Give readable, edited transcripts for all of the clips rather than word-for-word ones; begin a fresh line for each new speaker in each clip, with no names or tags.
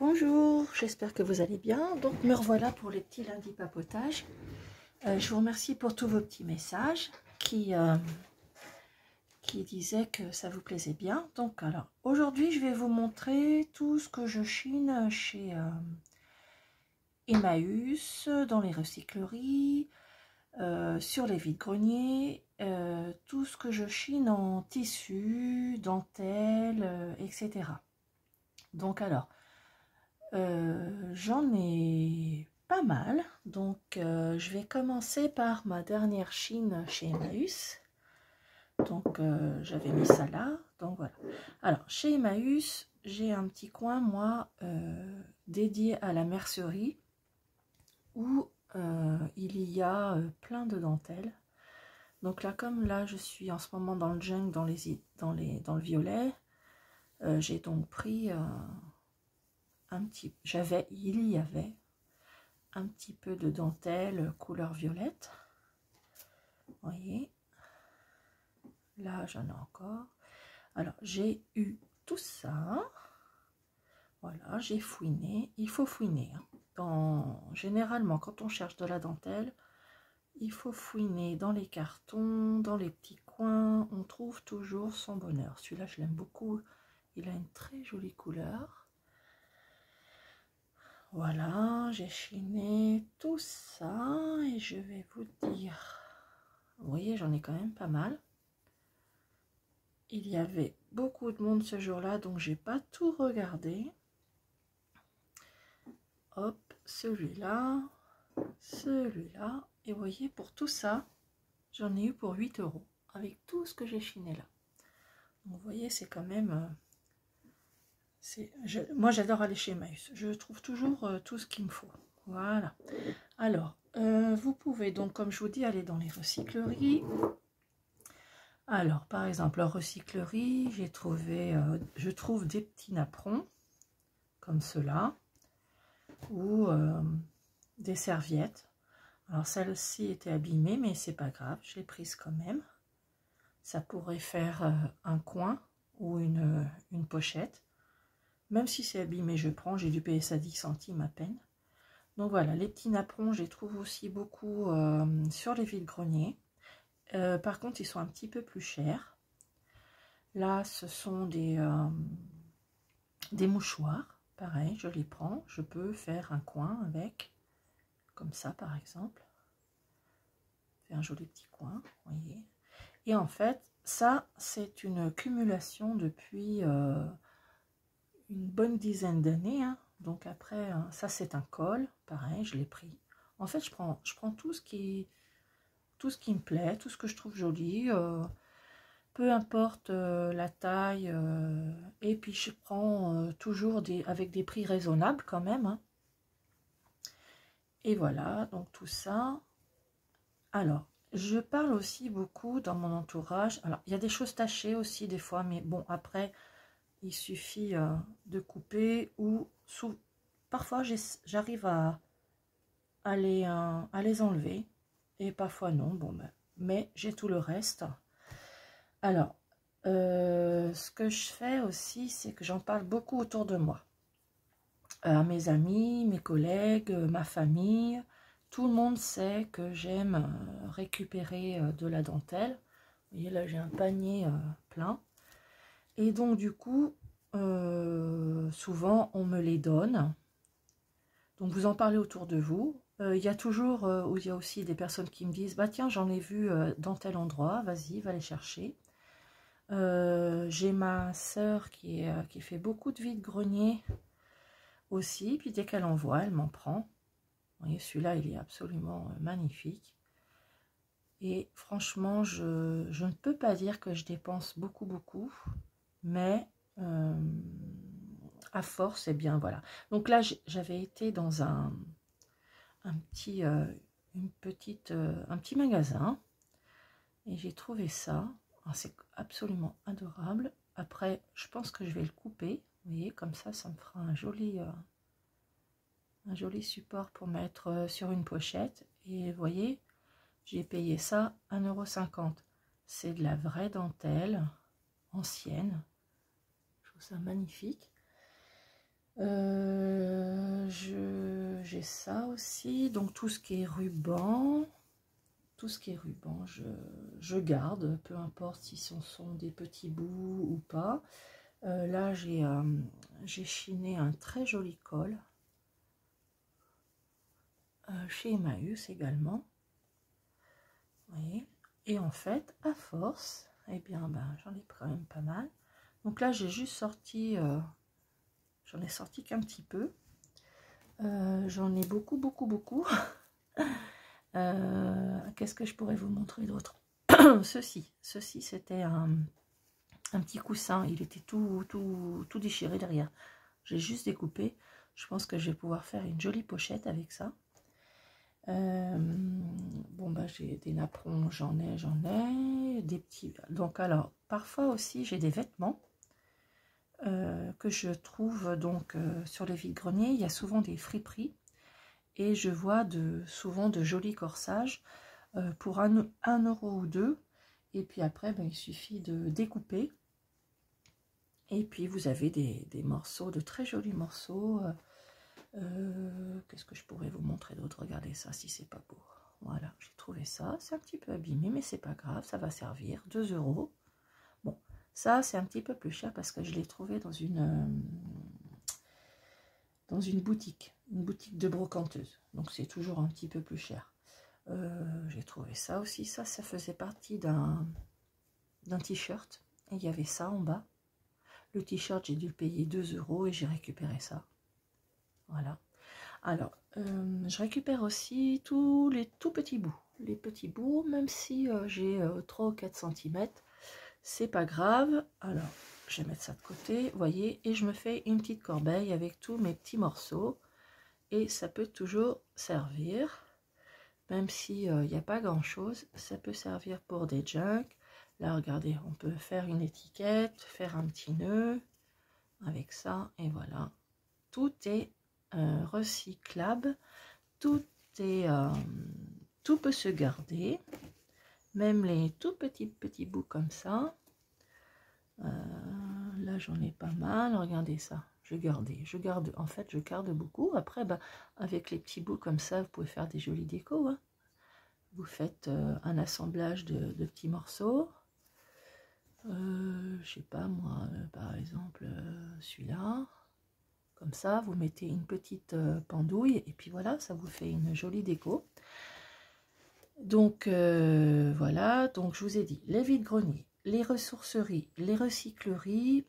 Bonjour, j'espère que vous allez bien. Donc me revoilà pour les petits lundis papotage. Je vous remercie pour tous vos petits messages qui disaient que ça vous plaisait bien. Donc alors aujourd'hui je vais vous montrer tout ce que je chine chez Emmaüs, dans les recycleries, sur les vides-greniers, tout ce que je chine en tissu, dentelle, etc. Donc alors j'en ai pas mal, donc je vais commencer par ma dernière chine chez Emmaüs. Donc j'avais mis ça là, donc voilà. Alors chez Emmaüs, j'ai un petit coin moi dédié à la mercerie où il y a plein de dentelles. Donc là, comme là je suis en ce moment dans le jungle, dans le violet, j'ai donc pris il y avait un petit peu de dentelle couleur violette. Vous voyez, là j'en ai encore. Alors j'ai eu tout ça. Voilà, j'ai fouiné. Il faut fouiner, hein. Généralement, quand on cherche de la dentelle, il faut fouiner dans les cartons, dans les petits coins. On trouve toujours son bonheur. Celui-là, je l'aime beaucoup. Il a une très jolie couleur. Voilà, j'ai chiné tout ça et je vais vous dire, vous voyez, j'en ai quand même pas mal. Il y avait beaucoup de monde ce jour-là, donc j'ai pas tout regardé. Hop, celui-là, et vous voyez, pour tout ça, j'en ai eu pour 8 € avec tout ce que j'ai chiné là. Donc, vous voyez, c'est quand même... moi, j'adore aller chez Emmaüs. Je trouve toujours tout ce qu'il me faut. Voilà. Alors, vous pouvez donc, comme je vous dis, aller dans les recycleries. Alors, par exemple, en recyclerie, je trouve des petits napperons, comme ceux-là, ou des serviettes. Alors, celle-ci était abîmée, mais c'est pas grave, je l'ai prise quand même. Ça pourrait faire un coin ou une pochette. Même si c'est abîmé, je prends. J'ai dû payer ça 10 centimes à peine. Donc voilà, les petits napperons, je les trouve aussi beaucoup sur les vides-greniers. Par contre, ils sont un petit peu plus chers. Là, ce sont des mouchoirs. Pareil, je les prends. Je peux faire un coin avec, comme ça par exemple. Faire un joli petit coin, vous voyez. Et en fait, ça, c'est une cumulation depuis une bonne dizaine d'années, hein. Donc après, ça c'est un col, pareil, je l'ai pris. En fait, je prends tout ce qui me plaît, tout ce que je trouve joli, peu importe la taille, et puis je prends toujours avec des prix raisonnables quand même, hein. Et voilà, donc tout ça. Alors, je parle aussi beaucoup dans mon entourage. Alors, il y a des choses tachées aussi des fois, mais bon, après, il suffit de couper ou parfois j'arrive à les enlever et parfois non. Bon, ben, mais j'ai tout le reste. Alors, ce que je fais aussi, c'est que j'en parle beaucoup autour de moi. À mes amis, mes collègues, ma famille. Tout le monde sait que j'aime récupérer de la dentelle. Vous voyez, là, j'ai un panier plein. Et donc, du coup, souvent, on me les donne. Donc, vous en parlez autour de vous. Il y a toujours, où il y a aussi des personnes qui me disent, bah tiens, j'en ai vu dans tel endroit, vas-y, va les chercher. J'ai ma sœur qui fait beaucoup de vide-grenier aussi. Puis dès qu'elle en voit, elle m'en prend. Vous voyez, celui-là, il est absolument magnifique. Et franchement, je ne peux pas dire que je dépense beaucoup, mais à force, eh bien voilà. Donc là, j'avais été dans un petit magasin et j'ai trouvé ça. C'est absolument adorable. Après, je pense que je vais le couper. Vous voyez, comme ça me fera un joli support pour mettre sur une pochette. Et vous voyez, j'ai payé ça 1,50 €. C'est de la vraie dentelle ancienne. Je trouve ça magnifique. j'ai ça aussi. Donc tout ce qui est ruban, je garde, peu importe si ce sont des petits bouts ou pas. Là, j'ai chiné un très joli col chez Emmaüs également. Vous voyez. Et en fait, à force, eh bien, j'en ai quand même pas mal. Donc là, j'ai juste sorti, j'en ai sorti qu'un petit peu. J'en ai beaucoup. Qu'est-ce que je pourrais vous montrer d'autre? Ceci c'était un petit coussin, il était tout déchiré derrière. J'ai juste découpé. Je pense que je vais pouvoir faire une jolie pochette avec ça. Bon, j'ai des napperons, j'en ai des petits. Donc alors, parfois aussi j'ai des vêtements que je trouve donc sur les vide-greniers. Il y a souvent des friperies et je vois souvent de jolis corsages pour 1 € ou 2. Et puis après, il suffit de découper. Et puis vous avez des morceaux, de très jolis morceaux. Qu'est-ce que je pourrais vous montrer d'autre? Regardez ça, si c'est pas beau. Voilà, j'ai trouvé ça. C'est un petit peu abîmé, mais c'est pas grave, ça va servir. 2 €. Bon, ça c'est un petit peu plus cher parce que je l'ai trouvé dans une boutique de brocanteuse. Donc c'est toujours un petit peu plus cher. J'ai trouvé ça aussi. Ça faisait partie d'un t-shirt. Et il y avait ça en bas. Le t-shirt, j'ai dû le payer 2 € et j'ai récupéré ça. Voilà. Alors, je récupère aussi tous les tout petits bouts. Les petits bouts, même si j'ai 3 ou 4 cm, c'est pas grave. Alors, je vais mettre ça de côté, vous voyez, et je me fais une petite corbeille avec tous mes petits morceaux. Et ça peut toujours servir, même si il n'y a pas grand chose, ça peut servir pour des junks. Là, regardez, on peut faire une étiquette, faire un petit nœud avec ça, et voilà. Tout est recyclable, tout peut se garder, même les tout petits bouts comme ça. Là, j'en ai pas mal, regardez ça. Je garde, en fait, je garde beaucoup. Après, avec les petits bouts comme ça, vous pouvez faire des jolis décos, hein. Vous faites un assemblage de petits morceaux. Je sais pas moi, par exemple celui-là, comme ça, vous mettez une petite pendouille et puis voilà, ça vous fait une jolie déco. Donc voilà, donc je vous ai dit les vide-greniers, les ressourceries, les recycleries,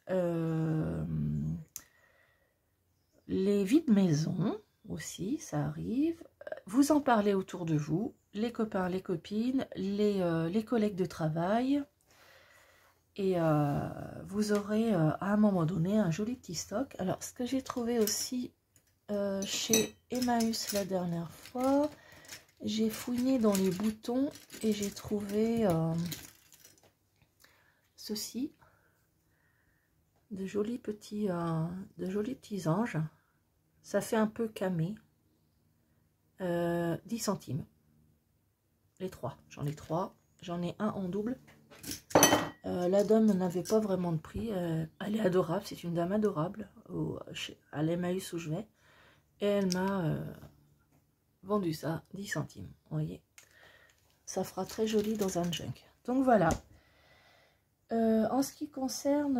les vides-maisons aussi, ça arrive. Vous en parlez autour de vous, les copains, les copines, les collègues de travail. Et vous aurez à un moment donné un joli petit stock. Alors, ce que j'ai trouvé aussi chez Emmaüs la dernière fois, j'ai fouiné dans les boutons et j'ai trouvé ceci, de jolis petits anges. Ça fait un peu camé. 10 centimes. Les 3. J'en ai 3. J'en ai un en double. La dame n'avait pas vraiment de prix. Elle est adorable. C'est une dame adorable à l'Emmaüs où je vais. Et elle m'a vendu ça 10 centimes. Vous voyez, ça fera très joli dans un junk. Donc voilà. En ce qui concerne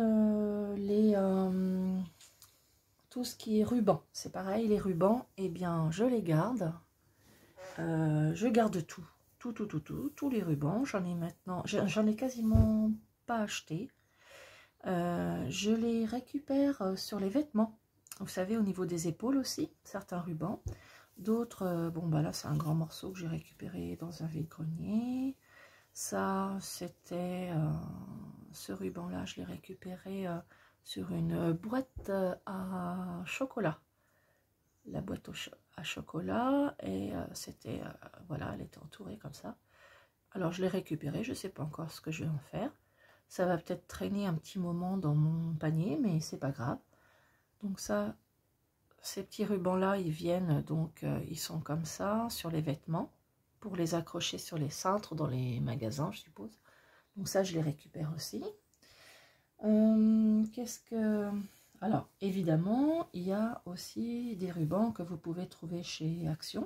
tout ce qui est ruban, c'est pareil, les rubans, eh bien je les garde. Je garde tout. Tous les rubans. J'en ai maintenant, j'en ai quasiment pas acheté. Je les récupère sur les vêtements. Vous savez, au niveau des épaules aussi, certains rubans. D'autres, bon là c'est un grand morceau que j'ai récupéré dans un vide-grenier. Ça, c'était ce ruban-là, je l'ai récupéré sur une boîte à chocolat. La boîte à chocolat, et c'était, voilà, elle était entourée comme ça. Alors, je l'ai récupéré, je ne sais pas encore ce que je vais en faire. Ça va peut-être traîner un petit moment dans mon panier, mais c'est pas grave. Donc ça, ces petits rubans-là, ils viennent, donc ils sont comme ça, sur les vêtements, pour les accrocher sur les cintres dans les magasins, je suppose. Donc ça, je les récupère aussi. Qu'est-ce que... Alors, évidemment, il y a aussi des rubans que vous pouvez trouver chez Action,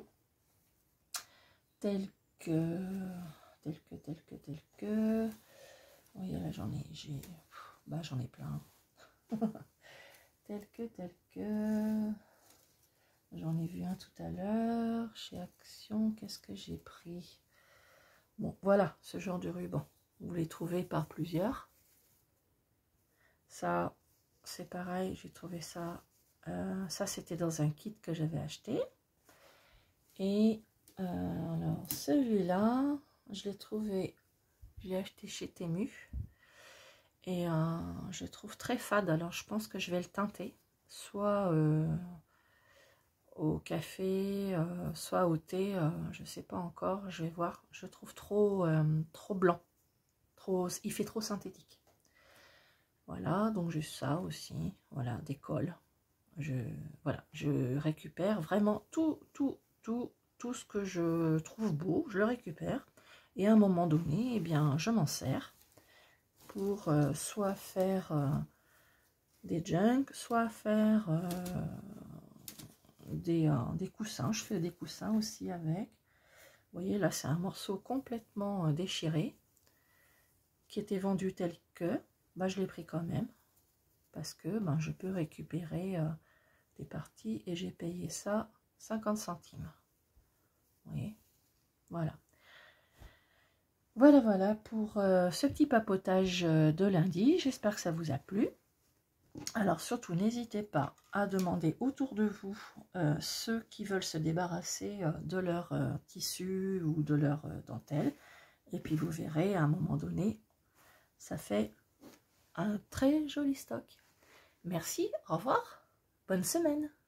tels que... Oui, là, j'en ai plein. tel que... J'en ai vu un tout à l'heure. Chez Action, qu'est-ce que j'ai pris? Bon, voilà, ce genre de ruban. Vous les trouvez par plusieurs. Ça, c'est pareil, j'ai trouvé ça. Ça, c'était dans un kit que j'avais acheté. Et alors, celui-là, je l'ai trouvé, je l'ai acheté chez Temu. Et je le trouve très fade. Alors, je pense que je vais le teinter. Soit au café, soit au thé, je sais pas encore, je vais voir. Je trouve trop blanc, il fait trop synthétique. Voilà, donc j'ai ça aussi, voilà, des cols. Voilà, je récupère vraiment tout ce que je trouve beau, je le récupère. Et à un moment donné, eh bien, je m'en sers pour soit faire des junks, soit faire des coussins. Je fais des coussins aussi avec. Vous voyez, là, c'est un morceau complètement déchiré qui était vendu tel que. Bah, je l'ai pris quand même parce que ben, je peux récupérer des parties et j'ai payé ça 50 centimes. Vous voyez, voilà. Voilà pour ce petit papotage de lundi. J'espère que ça vous a plu. Alors surtout, n'hésitez pas à demander autour de vous ceux qui veulent se débarrasser de leur tissu ou de leur dentelle. Et puis vous verrez, à un moment donné, ça fait un très joli stock. Merci, au revoir, bonne semaine.